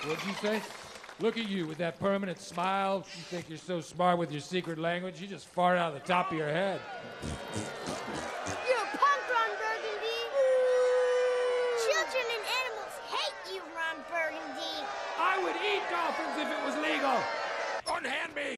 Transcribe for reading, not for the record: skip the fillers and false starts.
What'd you say? Look at you with that permanent smile. You think you're so smart with your secret language? You just fart out of the top of your head. You're a punk, Ron Burgundy. Children and animals hate you, Ron Burgundy. I would eat dolphins if it was legal. Unhand me.